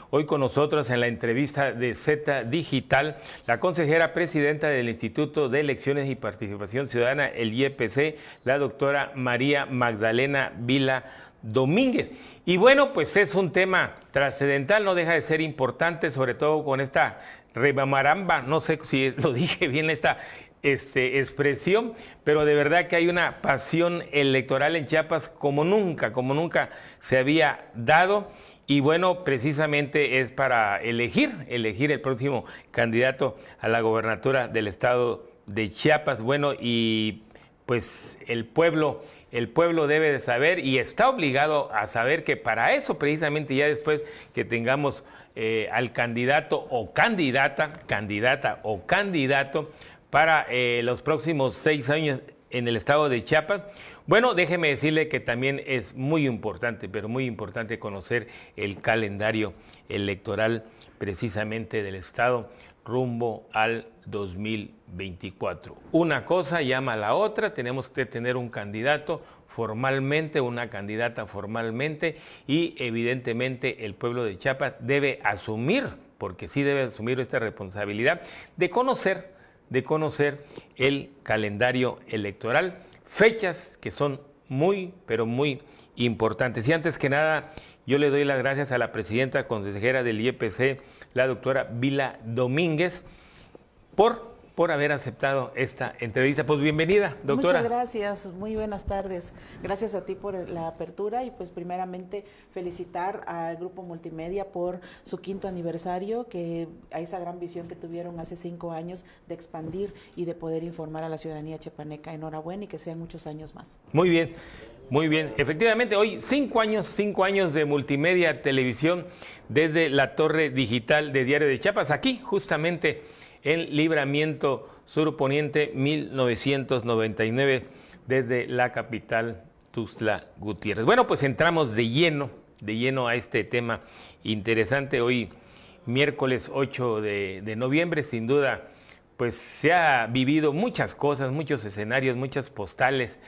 Hoy con nosotros en la entrevista de Z Digital, la consejera presidenta del Instituto de Elecciones y Participación Ciudadana, el IEPC, la doctora María Magdalena Vila Domínguez. Y bueno, pues es un tema trascendental, no deja de ser importante, sobre todo con esta rebamaramba, no sé si lo dije bien esta expresión, pero de verdad que hay una pasión electoral en Chiapas como nunca se había dado. Y bueno, precisamente es para elegir el próximo candidato a la gobernatura del estado de Chiapas. Bueno, y pues el pueblo debe de saber y está obligado a saber que para eso precisamente ya después que tengamos al candidato o candidata o candidato para los próximos 6 años en el estado de Chiapas. Bueno, déjeme decirle que también es muy importante, pero muy importante conocer el calendario electoral precisamente del estado rumbo al 2024. Una cosa llama a la otra, tenemos que tener un candidato formalmente, una candidata formalmente, y evidentemente el pueblo de Chiapas debe asumir, porque sí debe asumir esta responsabilidad de conocer el calendario electoral, fechas que son muy, pero muy importantes. Y antes que nada, yo le doy las gracias a la presidenta consejera del IEPC, la doctora Vila Domínguez, por haber aceptado esta entrevista. Pues bienvenida, doctora. Muchas gracias, muy buenas tardes. Gracias a ti por la apertura y pues primeramente felicitar al Grupo Multimedia por su 5º aniversario, que a esa gran visión que tuvieron hace 5 años de expandir y de poder informar a la ciudadanía chiapaneca. Enhorabuena y que sean muchos años más. Muy bien. Muy bien, efectivamente, hoy 5 años de Multimedia Televisión desde la torre digital de Diario de Chiapas, aquí justamente en Libramiento Sur Poniente 1999, desde la capital Tuxtla Gutiérrez. Bueno, pues entramos de lleno a este tema interesante. Hoy, miércoles 8 de noviembre, sin duda, pues se ha vivido muchas cosas, muchos escenarios, muchas postales,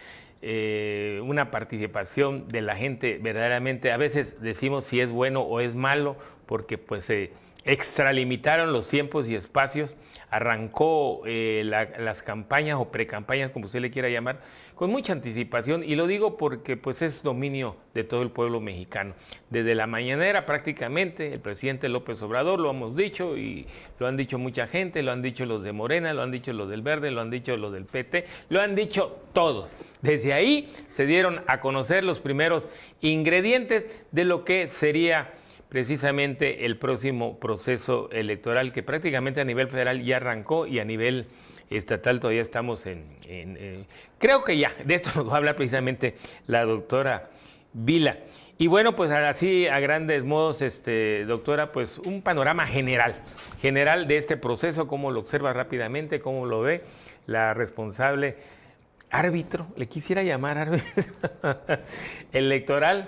una participación de la gente verdaderamente, a veces decimos si es bueno o es malo, porque pues se extralimitaron los tiempos y espacios, arrancó las campañas o precampañas, como usted le quiera llamar, con mucha anticipación, y lo digo porque pues es dominio de todo el pueblo mexicano. Desde la mañanera prácticamente, el presidente López Obrador, lo hemos dicho y lo han dicho mucha gente, lo han dicho los de Morena, lo han dicho los del Verde, lo han dicho los del PT, lo han dicho todos. Desde ahí se dieron a conocer los primeros ingredientes de lo que sería precisamente el próximo proceso electoral, que prácticamente a nivel federal ya arrancó y a nivel estatal todavía estamos creo que ya, de esto nos va a hablar precisamente la doctora Vila. Y bueno, pues así a grandes modos, doctora, pues un panorama general de este proceso, cómo lo observa rápidamente, cómo lo ve la responsable árbitro, le quisiera llamar árbitro electoral.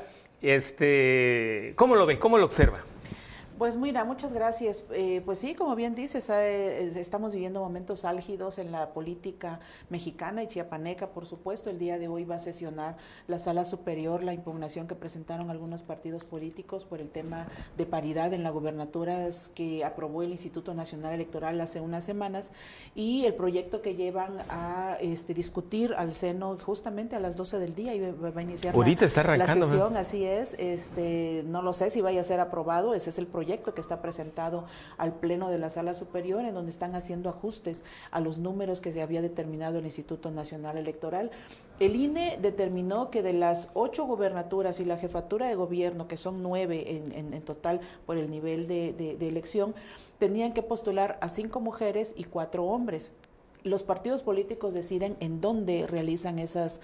¿Cómo lo ve? ¿Cómo lo observa? Pues mira, muchas gracias. Pues sí, como bien dices, estamos viviendo momentos álgidos en la política mexicana y chiapaneca, por supuesto. El día de hoy va a sesionar la Sala Superior la impugnación que presentaron algunos partidos políticos por el tema de paridad en la gubernatura que aprobó el Instituto Nacional Electoral hace unas semanas, y el proyecto que llevan a discutir al Seno justamente a las 12 del día, y va a iniciar ahorita está arrancando, la sesión, ¿no? Así es. No lo sé si vaya a ser aprobado, ese es el proyecto que está presentado al Pleno de la Sala Superior, en donde están haciendo ajustes a los números que se había determinado el Instituto Nacional Electoral. El INE determinó que de las 8 gubernaturas y la jefatura de gobierno, que son 9 en total por el nivel de elección, tenían que postular a 5 mujeres y 4 hombres. Los partidos políticos deciden en dónde realizan esas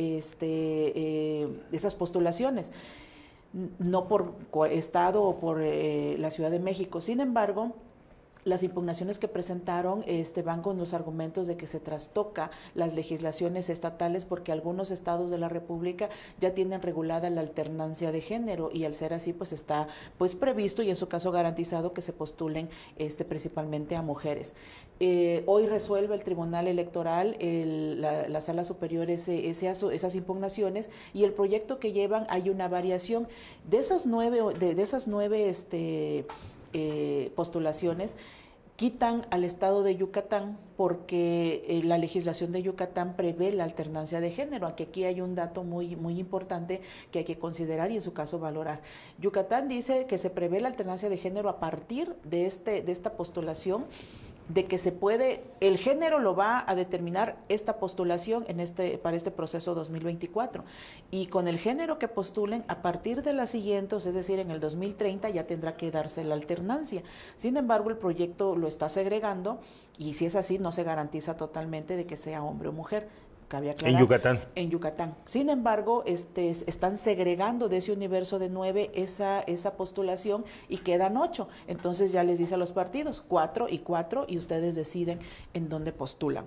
postulaciones, no por estado o por la Ciudad de México. Sin embargo, Las impugnaciones que presentaron van con los argumentos de que se trastoca las legislaciones estatales porque algunos estados de la República ya tienen regulada la alternancia de género y al ser así pues está pues previsto y en su caso garantizado que se postulen principalmente a mujeres. Hoy resuelve el Tribunal Electoral, la Sala Superior esas impugnaciones y el proyecto que llevan hay una variación de esas nueve postulaciones. Quitan al estado de Yucatán porque la legislación de Yucatán prevé la alternancia de género, aunque aquí hay un dato muy, muy importante que hay que considerar y en su caso valorar. Yucatán dice que se prevé la alternancia de género a partir de esta postulación, de que se puede, el género lo va a determinar esta postulación para este proceso 2024 y con el género que postulen a partir de las siguientes, es decir, en el 2030 ya tendrá que darse la alternancia. Sin embargo, el proyecto lo está segregando y si es así no se garantiza totalmente de que sea hombre o mujer. Cabe aclarar, en Yucatán. En Yucatán. Sin embargo, están segregando de ese universo de 9 esa postulación y quedan 8. Entonces ya les dice a los partidos 4 y 4 y ustedes deciden en dónde postulan.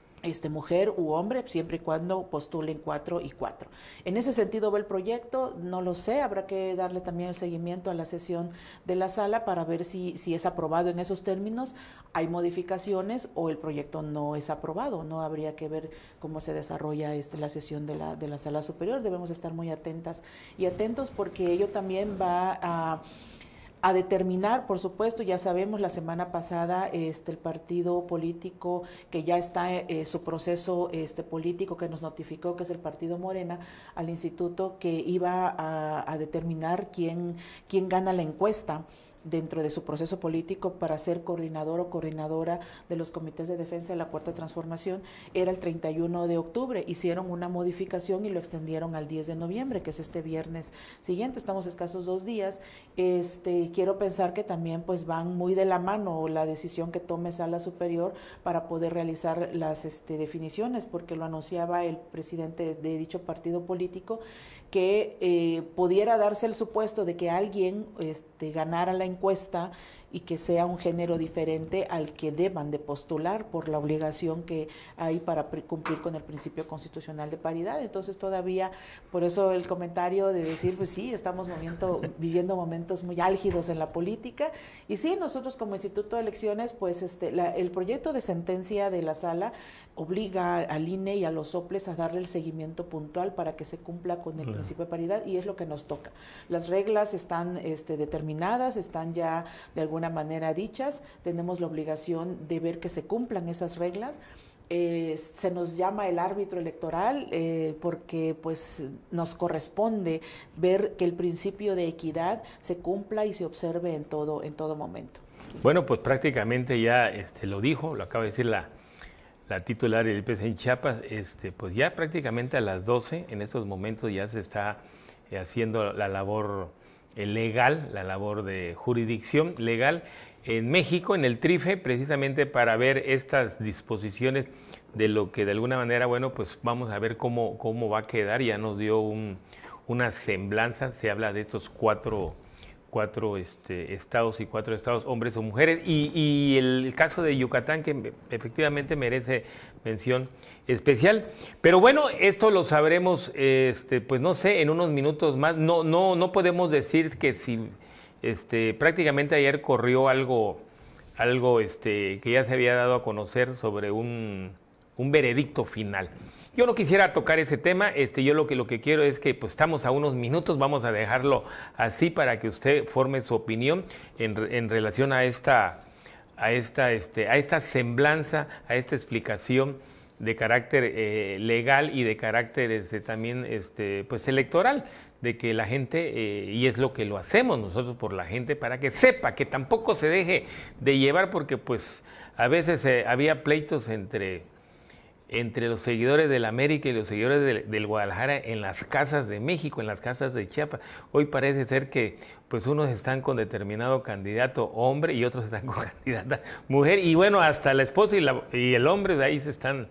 Mujer u hombre, siempre y cuando postulen 4 y 4. En ese sentido va el proyecto, no lo sé, habrá que darle también el seguimiento a la sesión de la sala para ver si es aprobado en esos términos, hay modificaciones o el proyecto no es aprobado, no habría que ver cómo se desarrolla la sesión de la sala superior, debemos estar muy atentas y atentos porque ello también va a determinar, por supuesto, ya sabemos, la semana pasada el partido político que ya está su proceso político que nos notificó, que es el partido Morena, al instituto que iba a determinar quién gana la encuesta dentro de su proceso político para ser coordinador o coordinadora de los comités de defensa de la Cuarta Transformación, era el 31 de octubre. Hicieron una modificación y lo extendieron al 10 de noviembre, que es este viernes siguiente. Estamos escasos 2 días. Quiero pensar que también pues van muy de la mano la decisión que tome Sala Superior para poder realizar las definiciones, porque lo anunciaba el presidente de dicho partido político, que pudiera darse el supuesto de que alguien ganara la encuesta y que sea un género diferente al que deban de postular por la obligación que hay para cumplir con el principio constitucional de paridad. Entonces todavía, por eso el comentario de decir, pues sí, estamos viviendo momentos muy álgidos en la política y sí, nosotros como Instituto de Elecciones, pues el proyecto de sentencia de la sala obliga al INE y a los soples a darle el seguimiento puntual para que se cumpla con el principio de paridad y es lo que nos toca. Las reglas están determinadas, están ya de alguna manera dichas, tenemos la obligación de ver que se cumplan esas reglas. Se nos llama el árbitro electoral porque pues nos corresponde ver que el principio de equidad se cumpla y se observe en todo momento. Bueno, pues prácticamente ya lo dijo, lo acaba de decir la titular del IPC en Chiapas, pues ya prácticamente a las 12 en estos momentos ya se está haciendo la labor legal, la labor de jurisdicción legal en México, en el TRIFE, precisamente para ver estas disposiciones de lo que de alguna manera, bueno, pues vamos a ver cómo va a quedar. Ya nos dio una semblanza, se habla de estos cuatro estados y 4 estados, hombres o mujeres, y el caso de Yucatán, que efectivamente merece mención especial. Pero bueno, esto lo sabremos, pues no sé, en unos minutos más. No podemos decir que si prácticamente ayer corrió algo que ya se había dado a conocer sobre un veredicto final. Yo no quisiera tocar ese tema, yo lo que quiero es que pues estamos a unos minutos, vamos a dejarlo así para que usted forme su opinión en relación a esta semblanza, a esta explicación de carácter legal y de carácter también pues electoral, de que la gente, y es lo que lo hacemos nosotros por la gente, para que sepa, que tampoco se deje de llevar, porque pues a veces había pleitos entre los seguidores del América y los seguidores del Guadalajara en las casas de México, en las casas de Chiapas. Hoy parece ser que pues unos están con determinado candidato hombre y otros están con candidata mujer, y bueno, hasta la esposa y el hombre, ahí se están,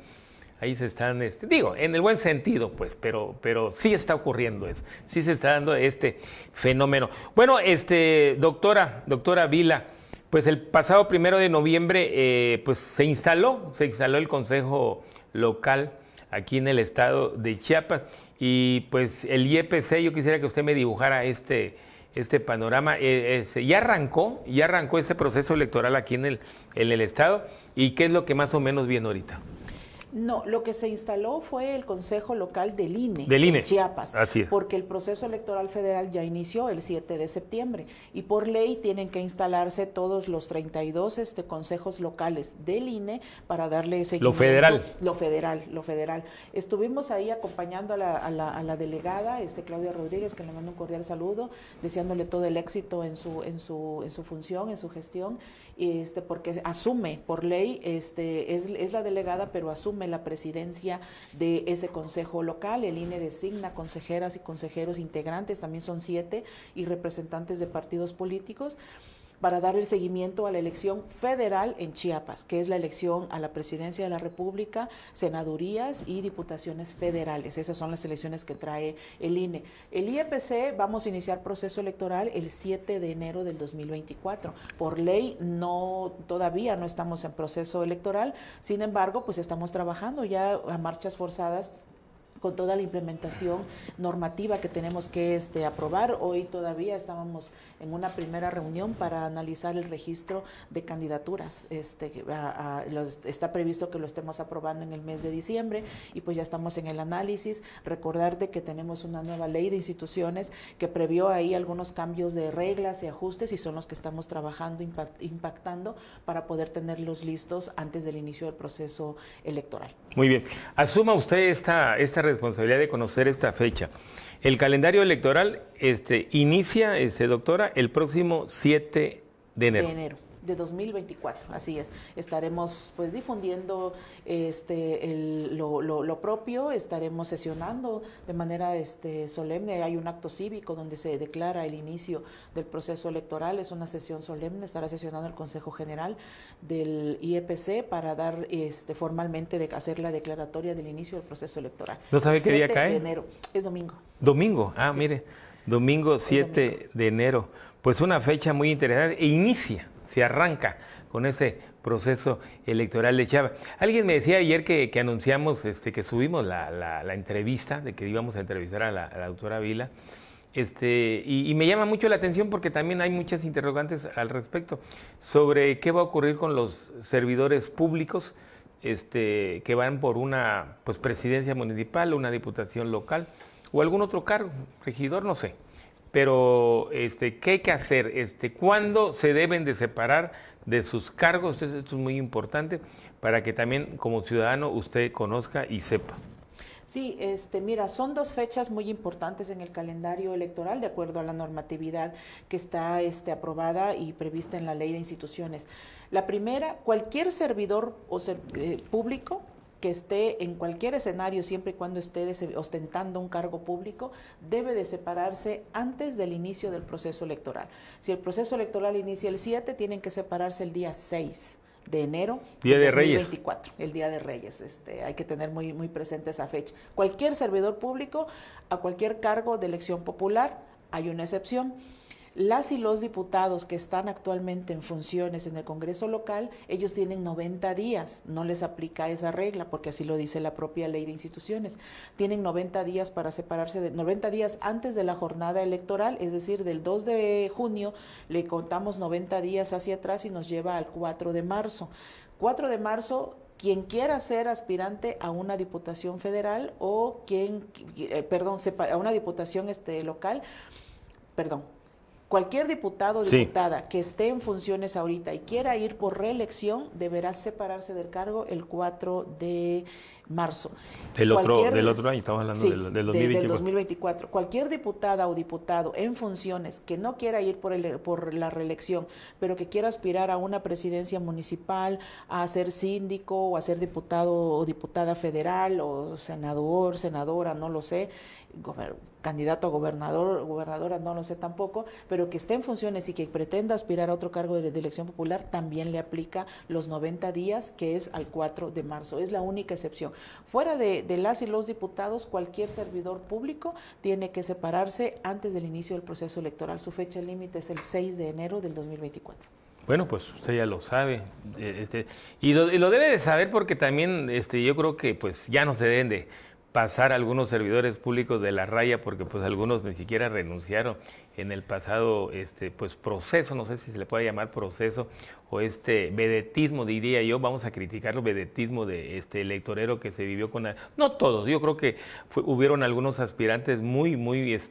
digo, en el buen sentido, pues, pero sí está ocurriendo eso, sí se está dando este fenómeno. Bueno, doctora Vila, Pues el pasado 1 de noviembre pues se instaló el Consejo Local aquí en el estado de Chiapas y pues el IEPC, yo quisiera que usted me dibujara este panorama. Ya arrancó ese proceso electoral aquí en el estado, y qué es lo que más o menos viene ahorita. No, lo que se instaló fue el Consejo Local del INE, en Chiapas, así es. Porque el proceso electoral federal ya inició el 7 de septiembre y por ley tienen que instalarse todos los 32 consejos locales del INE para darle seguimiento. Lo federal. Estuvimos ahí acompañando a la delegada, Claudia Rodríguez, que le mando un cordial saludo, deseándole todo el éxito en su función, en su gestión, porque asume por ley, es la delegada, pero asume la presidencia de ese consejo local. El INE designa consejeras y consejeros integrantes, también son 7, y representantes de partidos políticos, para darle seguimiento a la elección federal en Chiapas, que es la elección a la presidencia de la República, senadurías y diputaciones federales. Esas son las elecciones que trae el INE. El IEPC vamos a iniciar proceso electoral el 7 de enero del 2024. Por ley todavía no estamos en proceso electoral, sin embargo, pues estamos trabajando ya a marchas forzadas con toda la implementación normativa que tenemos que aprobar. Hoy todavía estábamos en una primera reunión para analizar el registro de candidaturas. Está previsto que lo estemos aprobando en el mes de diciembre y pues ya estamos en el análisis. Recordar de que tenemos una nueva ley de instituciones que previó ahí algunos cambios de reglas y ajustes, y son los que estamos trabajando, impactando para poder tenerlos listos antes del inicio del proceso electoral. Muy bien. Asuma usted esta responsabilidad de conocer esta fecha. El calendario electoral inicia, doctora, el próximo 7 de enero. De enero de 2024, así es. Estaremos pues difundiendo lo propio, estaremos sesionando de manera solemne. Hay un acto cívico donde se declara el inicio del proceso electoral, es una sesión solemne, estará sesionando el Consejo General del IEPC para dar formalmente hacer la declaratoria del inicio del proceso electoral. ¿No sabe qué día cae? 7 de enero, es domingo. Domingo, sí. Mire, domingo 7 domingo. de enero, pues una fecha muy interesante, se arranca con ese proceso electoral de Chiapas. Alguien me decía ayer que anunciamos, que subimos la entrevista, de que íbamos a entrevistar a la doctora Vila, y me llama mucho la atención porque también hay muchas interrogantes al respecto sobre qué va a ocurrir con los servidores públicos que van por una presidencia municipal, una diputación local o algún otro cargo, regidor, no sé. Pero, ¿qué hay que hacer? ¿Cuándo se deben de separar de sus cargos? Esto es muy importante para que también como ciudadano usted conozca y sepa. Sí, mira, son 2 fechas muy importantes en el calendario electoral de acuerdo a la normatividad que está aprobada y prevista en la Ley de Instituciones. La primera, cualquier servidor público que esté en cualquier escenario, siempre y cuando esté ostentando un cargo público, debe de separarse antes del inicio del proceso electoral. Si el proceso electoral inicia el 7, tienen que separarse el día 6 de enero de 2024, el Día de Reyes. Hay que tener muy, muy presente esa fecha. Cualquier servidor público, a cualquier cargo de elección popular, hay una excepción. Las y los diputados que están actualmente en funciones en el Congreso local, ellos tienen 90 días, no les aplica esa regla porque así lo dice la propia Ley de Instituciones. Tienen 90 días para separarse, 90 días antes de la jornada electoral, es decir, del 2 de junio le contamos 90 días hacia atrás y nos lleva al 4 de marzo. 4 de marzo, quien quiera ser aspirante a una diputación federal o a una diputación local, cualquier diputado o diputada que esté en funciones ahorita y quiera ir por reelección deberá separarse del cargo el 4 de marzo. Del otro año, estamos hablando del 2024. Del 2024. Cualquier diputada o diputado en funciones que no quiera ir por la reelección, pero que quiera aspirar a una presidencia municipal, a ser síndico o a ser diputado o diputada federal o senador, senadora, no lo sé, candidato a gobernador, gobernadora, no lo sé tampoco, pero que esté en funciones y que pretenda aspirar a otro cargo de elección popular, también le aplica los 90 días, que es al 4 de marzo. Es la única excepción. Fuera de las y los diputados, cualquier servidor público tiene que separarse antes del inicio del proceso electoral. Su fecha límite es el 6 de enero del 2024. Bueno, pues usted ya lo sabe, y lo debe de saber porque también yo creo que pues ya no se deben de pasar algunos servidores públicos de la raya porque pues algunos ni siquiera renunciaron en el pasado pues proceso, no sé si se le puede llamar proceso o vedetismo, diría yo, vamos a criticarlo, vedetismo de electorero que se vivió con no todos, yo creo que hubieron algunos aspirantes muy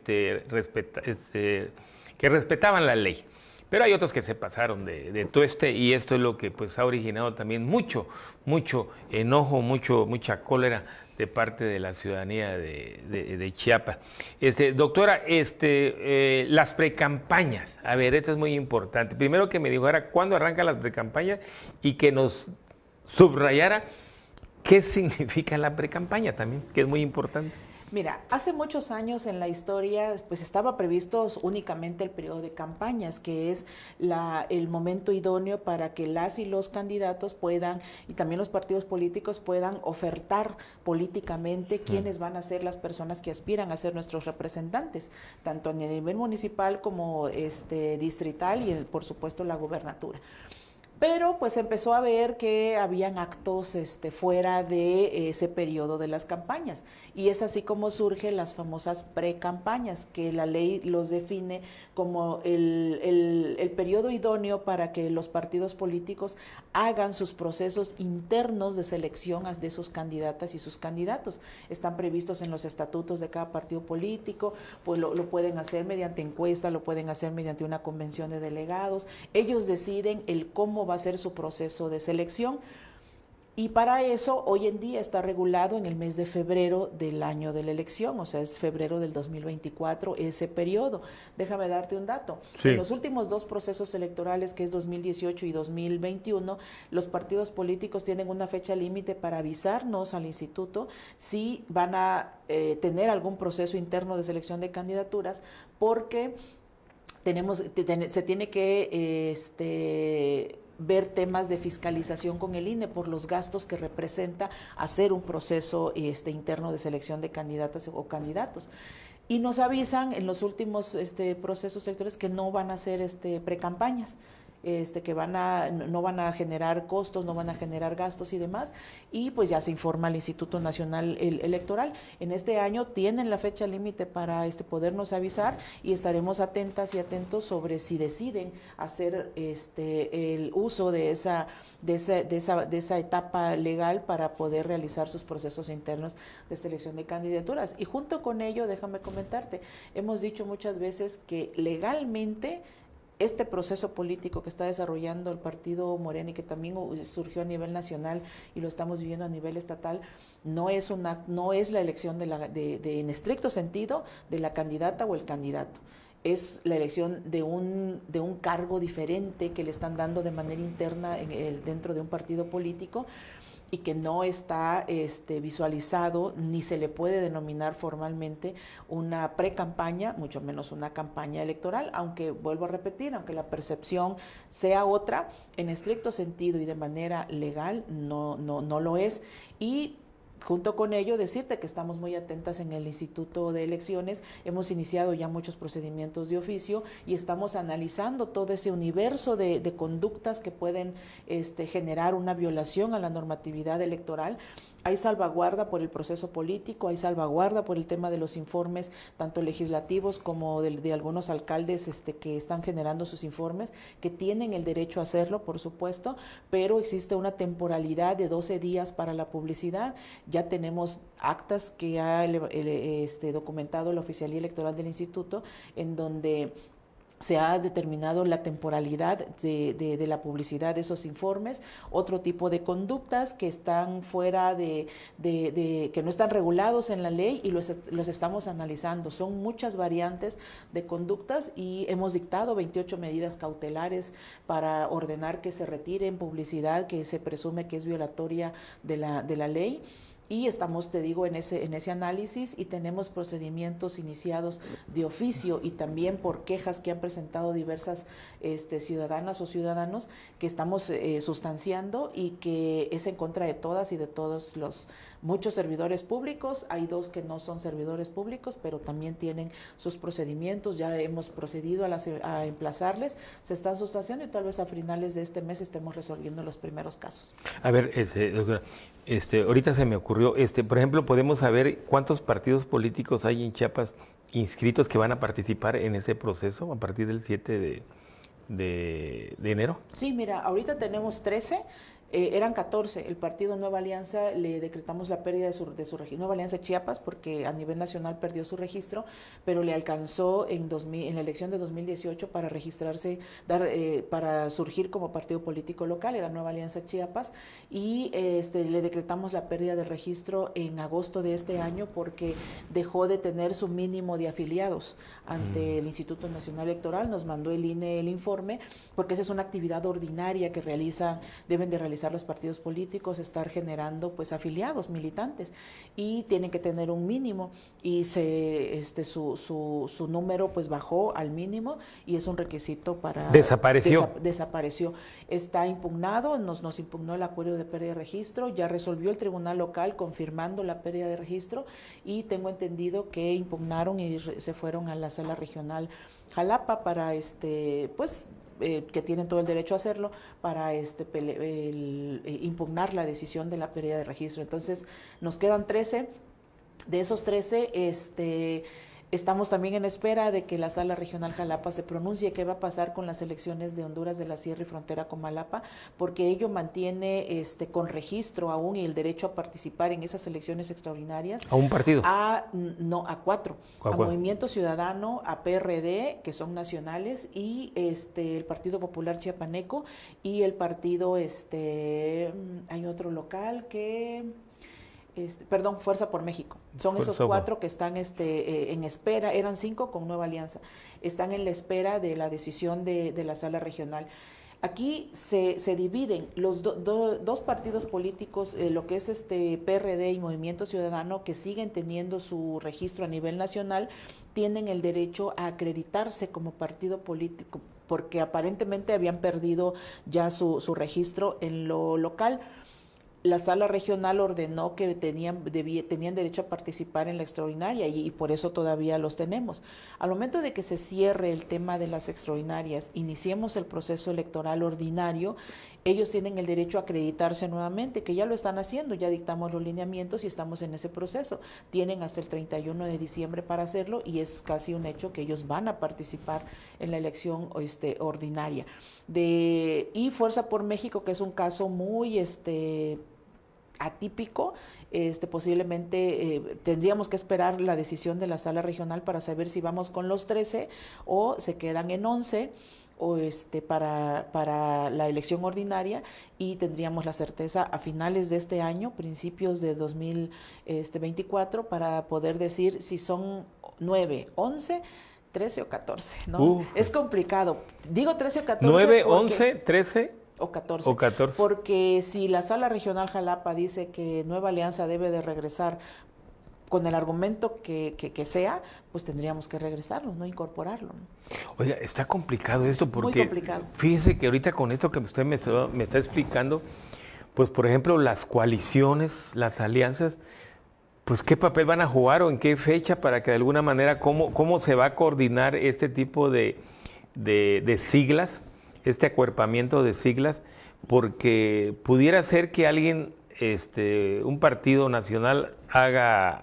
que respetaban la ley. Pero hay otros que se pasaron de tueste y esto es lo que pues ha originado también mucho enojo, mucha cólera de parte de la ciudadanía de Chiapas. Doctora, las precampañas, a ver, esto es muy importante. Primero que me dijera cuándo arrancan las precampañas y que nos subrayara qué significa la precampaña también, que es muy importante. Mira, hace muchos años en la historia pues estaba previsto únicamente el periodo de campañas, que es el momento idóneo para que las y los candidatos puedan, y también los partidos políticos puedan ofertar políticamente quiénes van a ser las personas que aspiran a ser nuestros representantes, tanto a nivel municipal como distrital y por supuesto la gubernatura. Pero pues empezó a ver que habían actos fuera de ese periodo de las campañas y es así como surgen las famosas precampañas, que la ley los define como el periodo idóneo para que los partidos políticos hagan sus procesos internos de selección de sus candidatas y sus candidatos. Están previstos en los estatutos de cada partido político, pues lo pueden hacer mediante encuesta, lo pueden hacer mediante una convención de delegados. Ellos deciden el cómo va a ser su proceso de selección y para eso hoy en día está regulado en el mes de febrero del año de la elección, o sea, es febrero del 2024 ese periodo. Déjame darte un dato. Sí. En los últimos dos procesos electorales, que es 2018 y 2021, los partidos políticos tienen una fecha límite para avisarnos al instituto si van a tener algún proceso interno de selección de candidaturas, porque se tiene que ver temas de fiscalización con el INE por los gastos que representa hacer un proceso interno de selección de candidatas o candidatos. Y nos avisan en los últimos procesos electorales que no van a hacer precampañas, que no van a generar costos, no van a generar gastos y demás, y pues ya se informa al Instituto Nacional Electoral. En este año tienen la fecha límite para podernos avisar y estaremos atentas y atentos sobre si deciden hacer el uso de esa etapa legal para poder realizar sus procesos internos de selección de candidaturas. Y junto con ello, déjame comentarte, hemos dicho muchas veces que legalmente este proceso político que está desarrollando el partido Morena y que también surgió a nivel nacional y lo estamos viviendo a nivel estatal, no es la elección en estricto sentido de la candidata o el candidato. Es la elección de un cargo diferente que le están dando de manera interna dentro de un partido político y que no está visualizado ni se le puede denominar formalmente una pre-campaña, mucho menos una campaña electoral, aunque vuelvo a repetir, aunque la percepción sea otra, en estricto sentido y de manera legal no lo es. Y junto con ello, decirte que estamos muy atentas en el Instituto de Elecciones, hemos iniciado ya muchos procedimientos de oficio y estamos analizando todo ese universo de conductas que pueden generar una violación a la normatividad electoral. Hay salvaguarda por el proceso político, hay salvaguarda por el tema de los informes, tanto legislativos como de algunos alcaldes que están generando sus informes, que tienen el derecho a hacerlo, por supuesto, pero existe una temporalidad de 12 días para la publicidad. Ya tenemos actas que ha documentado la Oficialía Electoral del Instituto, en donde se ha determinado la temporalidad de la publicidad de esos informes, otro tipo de conductas que están fuera que no están regulados en la ley y los estamos analizando. Son muchas variantes de conductas y hemos dictado 28 medidas cautelares para ordenar que se retire en publicidad que se presume que es violatoria de la ley. y estamos, te digo, en ese análisis, y tenemos procedimientos iniciados de oficio y también por quejas que han presentado diversas ciudadanas o ciudadanos que estamos sustanciando, y que es en contra de todas y de todos muchos servidores públicos. Hay 2 que no son servidores públicos, pero también tienen sus procedimientos. Ya hemos procedido a emplazarles, se están sustanciando, y tal vez a finales de este mes estemos resolviendo los primeros casos. A ver, doctora, ahorita se me ocurrió, por ejemplo, podemos saber cuántos partidos políticos hay en Chiapas inscritos que van a participar en ese proceso a partir del 7 de enero. Sí, mira, ahorita tenemos 13. Eran 14. El partido Nueva Alianza le decretamos la pérdida de su registro, Nueva Alianza Chiapas, porque a nivel nacional perdió su registro, pero le alcanzó en la elección de 2018 para registrarse, para surgir como partido político local. Era Nueva Alianza Chiapas, y le decretamos la pérdida del registro en agosto de este año, porque dejó de tener su mínimo de afiliados ante el Instituto Nacional Electoral. Nos mandó el INE el informe, porque esa es una actividad ordinaria que deben de realizar los partidos políticos, estar generando pues afiliados, militantes, y tienen que tener un mínimo, y su número pues bajó al mínimo, y es un requisito para... Desapareció. Está impugnado, nos impugnó el acuerdo de pérdida de registro, ya resolvió el tribunal local confirmando la pérdida de registro, y tengo entendido que impugnaron y se fueron a la sala regional Jalapa para que tienen todo el derecho a hacerlo, para impugnar la decisión de la pérdida de registro. Entonces, nos quedan 13. De esos 13, estamos también en espera de que la Sala Regional Jalapa se pronuncie qué va a pasar con las elecciones de Honduras de la Sierra y frontera con Malapa, porque ello mantiene con registro aún y el derecho a participar en esas elecciones extraordinarias. ¿A un partido? A 4. A Movimiento Ciudadano, a PRD, que son nacionales, y el Partido Popular Chiapaneco, y el partido, hay otro local que... Fuerza por México. Son esos 4 que están en espera. Eran 5 con Nueva Alianza. Están en la espera de la decisión de la sala regional. Aquí se dividen los dos partidos políticos, lo que es PRD y Movimiento Ciudadano, que siguen teniendo su registro a nivel nacional, tienen el derecho a acreditarse como partido político, porque aparentemente habían perdido ya su registro en lo local. La sala regional ordenó que tenían derecho a participar en la extraordinaria, y por eso todavía los tenemos. Al momento de que se cierre el tema de las extraordinarias, iniciemos el proceso electoral ordinario, ellos tienen el derecho a acreditarse nuevamente, que ya lo están haciendo, ya dictamos los lineamientos y estamos en ese proceso. Tienen hasta el 31 de diciembre para hacerlo, y es casi un hecho que ellos van a participar en la elección ordinaria. Y Fuerza por México, que es un caso muy atípico, posiblemente tendríamos que esperar la decisión de la sala regional para saber si vamos con los 13 o se quedan en 11 o para la elección ordinaria, y tendríamos la certeza a finales de este año, principios de 2024, para poder decir si son 9, 11, 13 o 14, ¿no? Es complicado. Digo 13 o 14 9, 11, 13 o 14. Porque si la Sala Regional Jalapa dice que Nueva Alianza debe de regresar con el argumento que sea, pues tendríamos que regresarlo, no incorporarlo, ¿no? Oiga, está complicado esto, porque muy complicado. Fíjese que ahorita con esto que usted me está explicando, pues por ejemplo las coaliciones, las alianzas, pues qué papel van a jugar o en qué fecha, para que de alguna manera cómo se va a coordinar este tipo de siglas, este acuerpamiento de siglas, porque pudiera ser que alguien, un partido nacional haga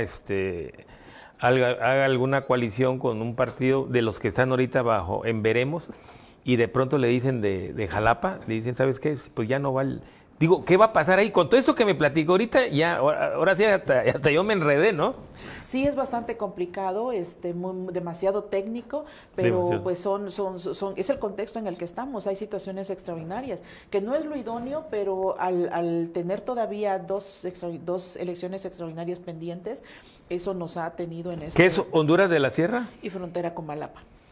alguna coalición con un partido de los que están ahorita en veremos, y de pronto le dicen de Jalapa, le dicen, ¿sabes qué? Pues ya no va Digo, ¿qué va a pasar ahí? Con todo esto que me platico ahorita, ya, ahora sí hasta yo me enredé, ¿no? Sí, es bastante complicado, demasiado técnico, pero pues es el contexto en el que estamos. Hay situaciones extraordinarias, que no es lo idóneo, pero al tener todavía dos elecciones extraordinarias pendientes, eso nos ha tenido en ¿Qué es Honduras de la Sierra? Y frontera con Malapa.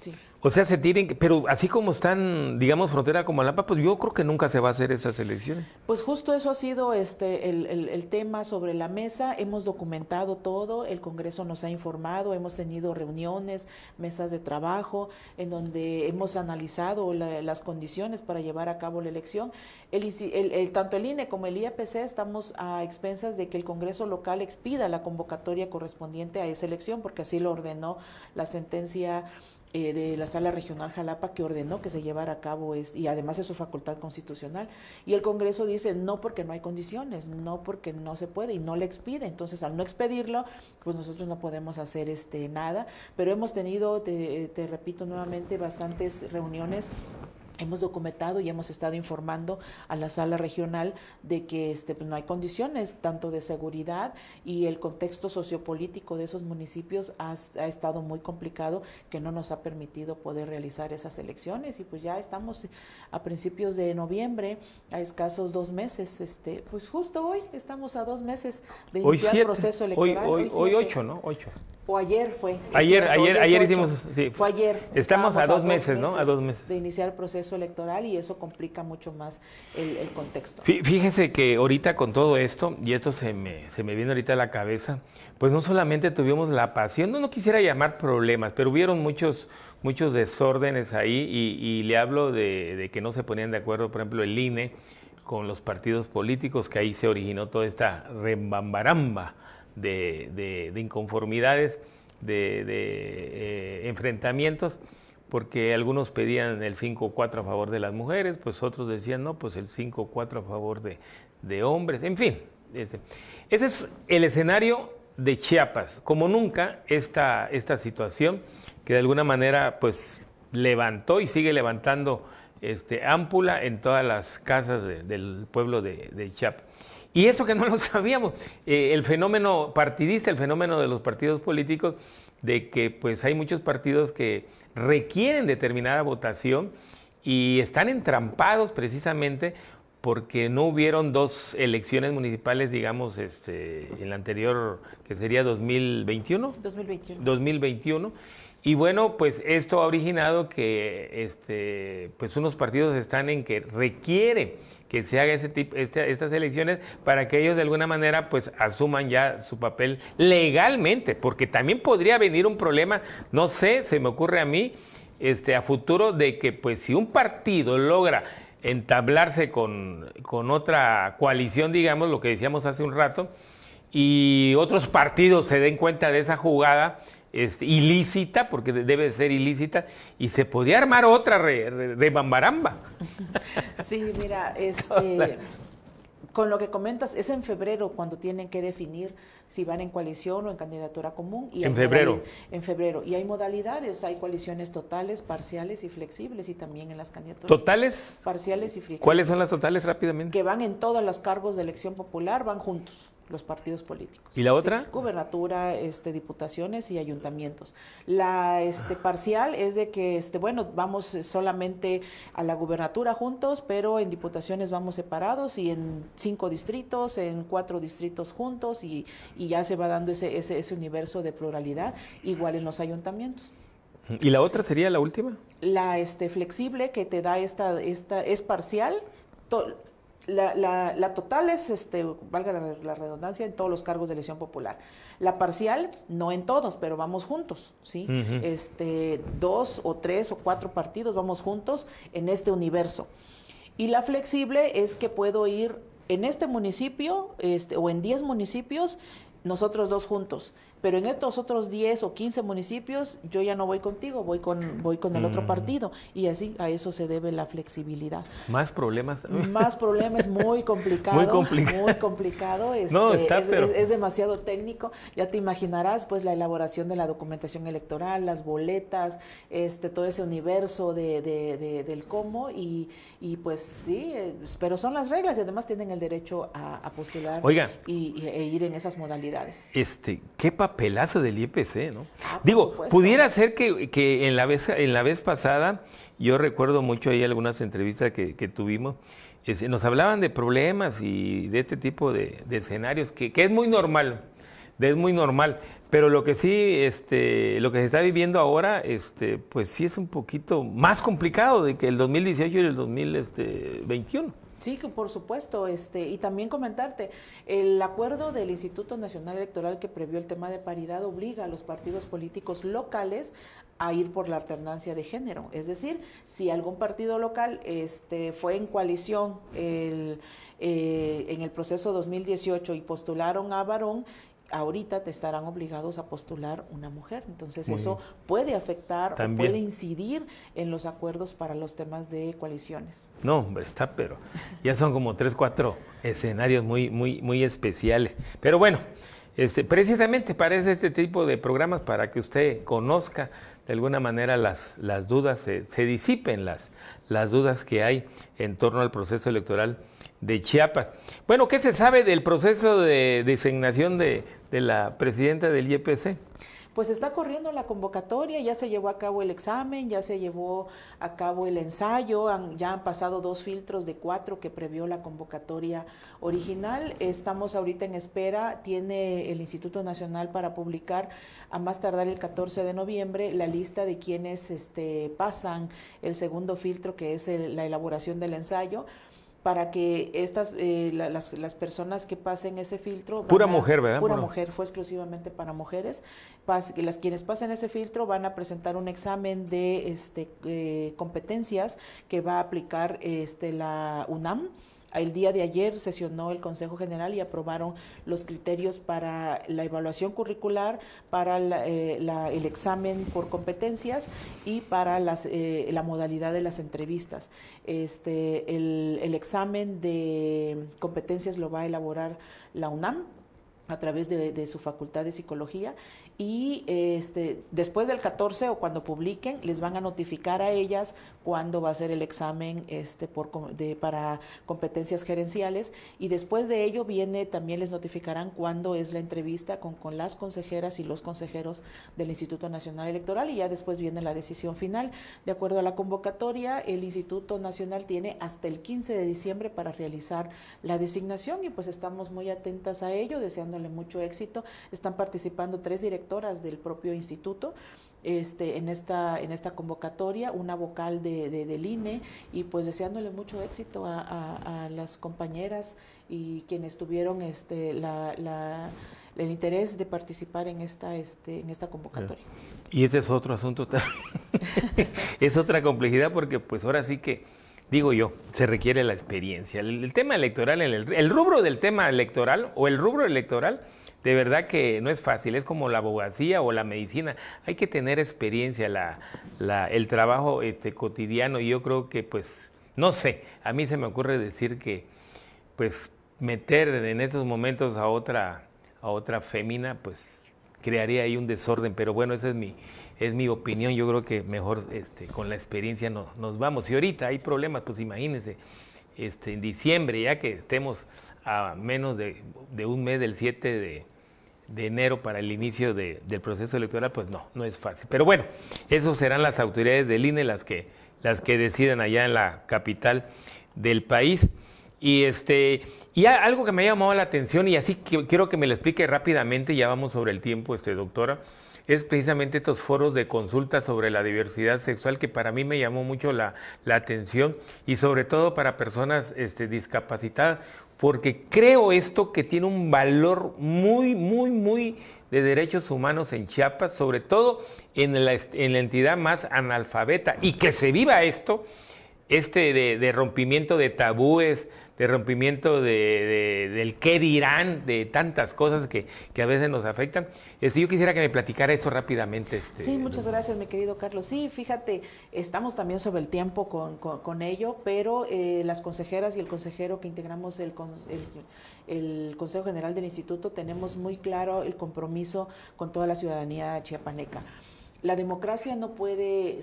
Sí. O sea, se tienen, pero así como están, digamos, frontera con Malapa, pues yo creo que nunca se va a hacer esas elecciones. Pues justo eso ha sido el tema sobre la mesa. Hemos documentado todo, el Congreso nos ha informado, hemos tenido reuniones, mesas de trabajo, en donde hemos analizado las condiciones para llevar a cabo la elección. Tanto el INE como el IEPC estamos a expensas de que el Congreso local expida la convocatoria correspondiente a esa elección, porque así lo ordenó la sentencia de la Sala Regional Jalapa, que ordenó que se llevara a cabo, y además es su facultad constitucional. Y el Congreso dice no porque no hay condiciones, no porque no se puede, y no le expide. Entonces, al no expedirlo, pues nosotros no podemos hacer nada. Pero hemos tenido, te repito nuevamente, bastantes reuniones. Hemos documentado y hemos estado informando a la sala regional de que pues no hay condiciones tanto de seguridad, y el contexto sociopolítico de esos municipios ha estado muy complicado, que no nos ha permitido poder realizar esas elecciones. Y pues ya estamos a principios de noviembre, a escasos 2 meses, pues justo hoy estamos a 2 meses de iniciar el proceso electoral. Hoy 8, ¿no? 8. O ayer fue. Ayer hicimos, sí. Fue ayer. Estamos a 2 meses, ¿no? A 2 meses. De iniciar el proceso electoral, y eso complica mucho más el contexto. Fíjese que ahorita con todo esto, y esto se me viene ahorita a la cabeza, pues no solamente tuvimos la pasión, no quisiera llamar problemas, pero hubieron muchos desórdenes ahí, y le hablo de que no se ponían de acuerdo, por ejemplo, el INE con los partidos políticos, que ahí se originó toda esta rembambaramba de inconformidades, de enfrentamientos, porque algunos pedían el 5-4 a favor de las mujeres, pues otros decían, no, pues el 5-4 a favor de hombres, en fin. Ese es el escenario de Chiapas, como nunca esta situación que de alguna manera pues levantó y sigue levantando ámpula en todas las casas del pueblo de Chiapas. Y eso que no lo sabíamos, el fenómeno partidista, el fenómeno de los partidos políticos, de que pues hay muchos partidos que requieren determinada votación y están entrampados precisamente porque no hubieron 2 elecciones municipales, digamos, en la anterior, que sería 2021. 2021. Y bueno, pues esto ha originado que pues unos partidos están en que requiere que se haga estas elecciones para que ellos de alguna manera pues asuman ya su papel legalmente, porque también podría venir un problema, no sé, se me ocurre a mí, a futuro, de que pues si un partido logra entablarse con otra coalición, digamos, lo que decíamos hace un rato, y otros partidos se den cuenta de esa jugada ilícita, porque debe ser ilícita, y se podía armar otra rebambaramba. Sí, mira, con lo que comentas, es en febrero cuando tienen que definir si van en coalición o en candidatura común. Y en febrero. En febrero. Y hay modalidades, hay coaliciones totales, parciales y flexibles, y también en las candidaturas. ¿Totales? Parciales y flexibles. ¿Cuáles son las totales, rápidamente? Que van en todos los cargos de elección popular, van juntos los partidos políticos. ¿Y la otra? Sí, gubernatura, diputaciones y ayuntamientos. La parcial es de que, bueno, vamos solamente a la gubernatura juntos, pero en diputaciones vamos separados, y en 5 distritos, en 4 distritos juntos, y ya se va dando ese universo de pluralidad, igual en los ayuntamientos. ¿Y la otra sería la última? La flexible, que te da es parcial. La total es, valga la redundancia, en todos los cargos de elección popular. La parcial, no en todos, pero vamos juntos, ¿sí? 2 o 3 o 4 partidos vamos juntos en este universo. Y la flexible es que puedo ir en este municipio, o en 10 municipios, nosotros 2 juntos. Pero en estos otros 10 o 15 municipios, yo ya no voy contigo, voy con el otro partido. Y así, a eso se debe la flexibilidad. Más problemas. Más problemas, muy complicado. Muy complicado. No, es demasiado técnico. Ya te imaginarás, pues, la elaboración de la documentación electoral, las boletas, todo ese universo del cómo. Y pues sí, pero son las reglas, y además tienen el derecho a postular. Oiga, e ir en esas modalidades. ¿Qué papelazo del IEPC, ¿no? Digo, supuesto. Pudiera ser que en la vez pasada, yo recuerdo mucho ahí algunas entrevistas que tuvimos, nos hablaban de problemas y de este tipo de escenarios, que es muy normal. es muy normal. Pero lo que sí, lo que se está viviendo ahora, pues sí es un poquito más complicado de que el 2018 y el 2021. Sí, que por supuesto, y también comentarte, el acuerdo del Instituto Nacional Electoral que previó el tema de paridad obliga a los partidos políticos locales a ir por la alternancia de género. Es decir, si algún partido local fue en coalición en el proceso 2018 y postularon a varón, ahorita te estarán obligados a postular una mujer. Entonces eso puede afectar también, o puede incidir en los acuerdos para los temas de coaliciones. No, hombre, pero ya son como 3, 4 escenarios muy especiales. Pero bueno, precisamente para este tipo de programas, para que usted conozca de alguna manera las dudas, se disipen las dudas que hay en torno al proceso electoral de Chiapas. Bueno, ¿qué se sabe del proceso de designación de la presidenta del YPC? Pues está corriendo la convocatoria, ya se llevó a cabo el examen, ya se llevó a cabo el ensayo, ya han pasado 2 filtros de 4 que previó la convocatoria original. Estamos ahorita en espera, tiene el Instituto Nacional para publicar a más tardar el 14 de noviembre la lista de quienes pasan el segundo filtro, que es la elaboración del ensayo, para que las personas que pasen ese filtro... Pura mujer, ¿verdad? Pura mujer, fue exclusivamente para mujeres. Quienes pasen ese filtro van a presentar un examen de competencias que va a aplicar la UNAM. El día de ayer sesionó el Consejo General y aprobaron los criterios para la evaluación curricular, para el examen por competencias y para la modalidad de las entrevistas. El examen de competencias lo va a elaborar la UNAM a través de su Facultad de Psicología, y después del 14 o cuando publiquen les van a notificar a ellas cuándo va a ser el examen para competencias gerenciales, y después de ello también les notificarán cuándo es la entrevista con las consejeras y los consejeros del Instituto Nacional Electoral, y ya después viene la decisión final. De acuerdo a la convocatoria, el Instituto Nacional tiene hasta el 15 de diciembre para realizar la designación, y pues estamos muy atentas a ello, deseándole mucho éxito. Están participando 3 directoras del propio instituto en esta convocatoria, una vocal del INE, y pues deseándole mucho éxito a las compañeras y quienes tuvieron el interés de participar en esta convocatoria. Y ese es otro asunto también. Es otra complejidad, porque pues ahora sí que, digo yo, se requiere la experiencia. El tema electoral, el rubro del tema electoral o el rubro electoral, de verdad que no es fácil, es como la abogacía o la medicina. Hay que tener experiencia, el trabajo cotidiano, y yo creo que, pues, no sé, a mí se me ocurre decir que, pues, meter en estos momentos a otra fémina, pues, crearía ahí un desorden, pero bueno, esa es mi opinión. Yo creo que mejor con la experiencia nos vamos. Si ahorita hay problemas, pues imagínense, en diciembre, ya que estemos a menos de un mes del 7 de enero para el inicio del proceso electoral, pues no es fácil. Pero bueno, eso serán las autoridades del INE las que decidan allá en la capital del país. Y algo que me ha llamado la atención, y así que quiero que me lo explique rápidamente, ya vamos sobre el tiempo, doctora, es precisamente estos foros de consulta sobre la diversidad sexual, que para mí me llamó mucho la atención, y sobre todo para personas discapacitadas, porque creo esto que tiene un valor muy de derechos humanos en Chiapas, sobre todo en la entidad más analfabeta, y que se viva esto, de rompimiento de tabúes, de rompimiento del qué dirán, de tantas cosas que a veces nos afectan. Yo quisiera que me platicara eso rápidamente. Sí, muchas gracias, mi querido Carlos. Sí, fíjate, estamos también sobre el tiempo con ello, pero las consejeras y el consejero que integramos el Consejo General del Instituto tenemos muy claro el compromiso con toda la ciudadanía chiapaneca. La democracia no puede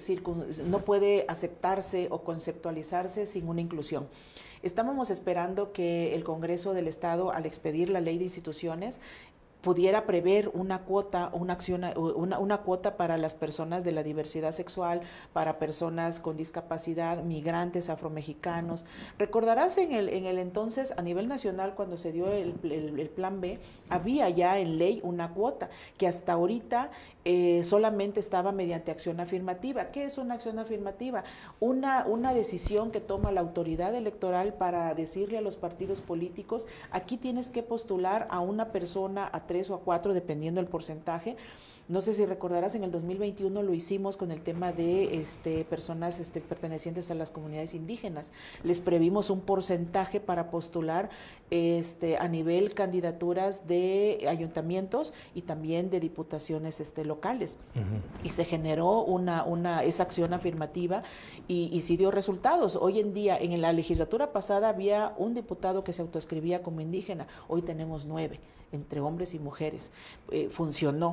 aceptarse o conceptualizarse sin una inclusión. Estábamos esperando que el Congreso del Estado, al expedir la Ley de Instituciones, pudiera prever una cuota o una cuota para las personas de la diversidad sexual, para personas con discapacidad, migrantes, afromexicanos. Recordarás en el entonces, a nivel nacional, cuando se dio el Plan B, había ya en ley una cuota que hasta ahorita solamente estaba mediante acción afirmativa. ¿Qué es una acción afirmativa? Una decisión que toma la autoridad electoral para decirle a los partidos políticos: aquí tienes que postular a una persona, a 3 o a 4, dependiendo del porcentaje. No sé si recordarás, en el 2021 lo hicimos con el tema de personas pertenecientes a las comunidades indígenas. Les previmos un porcentaje para postular a nivel candidaturas de ayuntamientos y también de diputaciones locales. Y se generó esa acción afirmativa y sí dio resultados. Hoy en día, en la legislatura pasada había un diputado que se autoescribía como indígena, hoy tenemos 9, entre hombres y mujeres. Funcionó,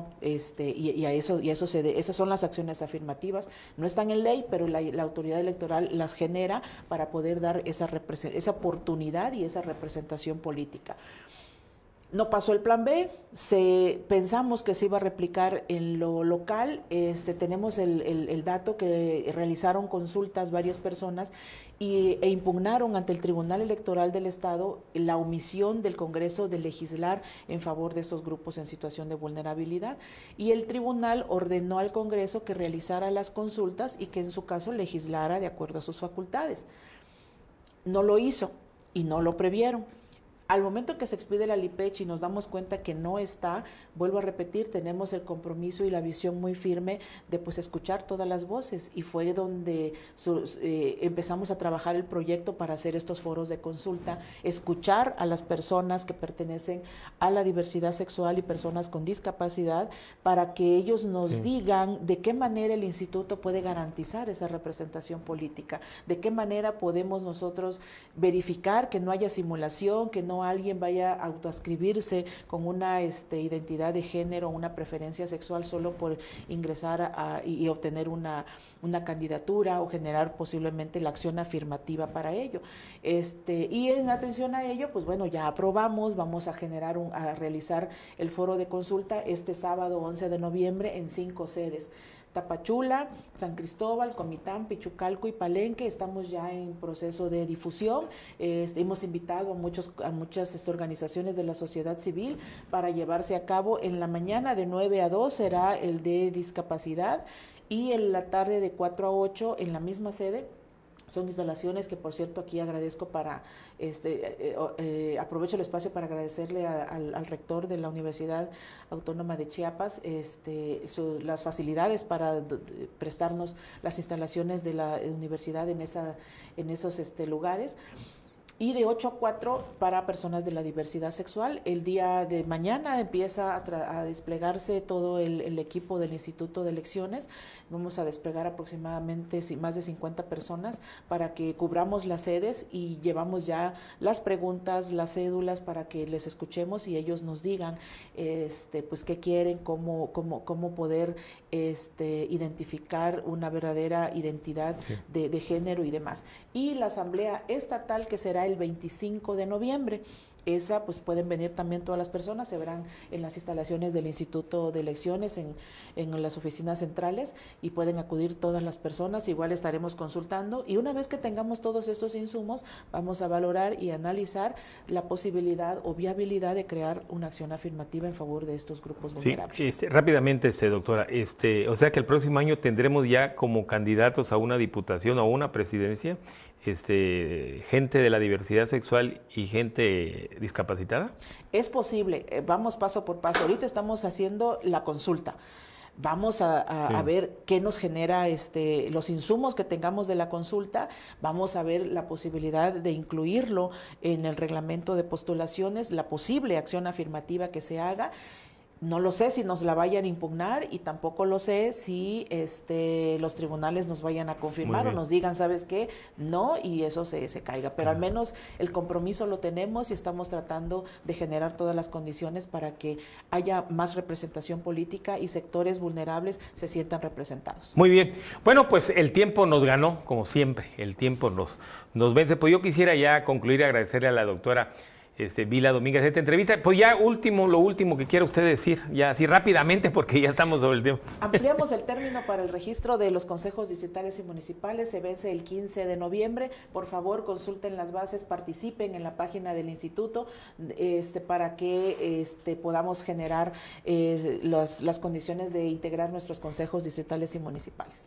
esas son las acciones afirmativas. No están en ley, pero la autoridad electoral las genera para poder dar esa oportunidad y esa representación política. No pasó el Plan B, pensamos que se iba a replicar en lo local. Tenemos el dato que realizaron consultas varias personas e impugnaron ante el Tribunal Electoral del Estado la omisión del Congreso de legislar en favor de estos grupos en situación de vulnerabilidad, y el tribunal ordenó al Congreso que realizara las consultas y que en su caso legislara de acuerdo a sus facultades. No lo hizo y no lo previeron. Al momento que se expide la LIPECH y nos damos cuenta que no está, vuelvo a repetir, tenemos el compromiso y la visión muy firme de escuchar todas las voces, y fue donde empezamos a trabajar el proyecto para hacer estos foros de consulta, escuchar a las personas que pertenecen a la diversidad sexual y personas con discapacidad, para que ellos nos digan de qué manera el instituto puede garantizar esa representación política, de qué manera podemos nosotros verificar que no haya simulación, que no alguien vaya a autoascribirse con una identidad de género, una preferencia sexual solo por ingresar y obtener una candidatura o generar posiblemente la acción afirmativa para ello. Y en atención a ello, pues bueno, ya aprobamos, vamos a realizar el foro de consulta este sábado 11 de noviembre en 5 sedes. Tapachula, San Cristóbal, Comitán, Pichucalco y Palenque. Estamos ya en proceso de difusión. Hemos invitado a muchas organizaciones de la sociedad civil para llevarse a cabo. En la mañana de 9 a 2 será el de discapacidad, y en la tarde de 4 a 8 en la misma sede. Son instalaciones que, por cierto, aquí agradezco aprovecho el espacio para agradecerle al rector de la Universidad Autónoma de Chiapas las facilidades para prestarnos las instalaciones de la universidad en esos lugares. Y de 8 a 4 para personas de la diversidad sexual. El día de mañana empieza a desplegarse todo el equipo del Instituto de Elecciones. Vamos a desplegar aproximadamente más de 50 personas para que cubramos las sedes, y llevamos ya las preguntas, las cédulas, para que les escuchemos y ellos nos digan pues qué quieren, cómo poder identificar una verdadera identidad de género y demás. Y la asamblea estatal, que será el 25 de noviembre. Esa, pues pueden venir también todas las personas, se verán en las instalaciones del Instituto de Elecciones, en las oficinas centrales, y pueden acudir todas las personas. Igual estaremos consultando, y una vez que tengamos todos estos insumos, vamos a valorar y analizar la posibilidad o viabilidad de crear una acción afirmativa en favor de estos grupos vulnerables. Sí, rápidamente, doctora, o sea que el próximo año tendremos ya como candidatos a una diputación o a una presidencia gente de la diversidad sexual y gente discapacitada. Es posible, vamos paso por paso. Ahorita estamos haciendo la consulta. Vamos a ver qué nos genera los insumos que tengamos de la consulta. Vamos a ver la posibilidad de incluirlo en el reglamento de postulaciones, la posible acción afirmativa que se haga. No lo sé si nos la vayan a impugnar, y tampoco lo sé si los tribunales nos vayan a confirmar o nos digan, ¿sabes qué? No, y eso se caiga. Pero al menos el compromiso lo tenemos, y estamos tratando de generar todas las condiciones para que haya más representación política y sectores vulnerables se sientan representados. Muy bien. Bueno, pues el tiempo nos ganó, como siempre. El tiempo nos vence. Pues yo quisiera ya concluir, agradecerle a la doctora Vila Domínguez, esta entrevista. Pues ya lo último que quiera usted decir, ya así rápidamente, porque ya estamos sobre el tiempo. Ampliamos el término para el registro de los consejos distritales y municipales, se vence el 15 de noviembre. Por favor, consulten las bases, participen en la página del instituto para que podamos generar las condiciones de integrar nuestros consejos distritales y municipales.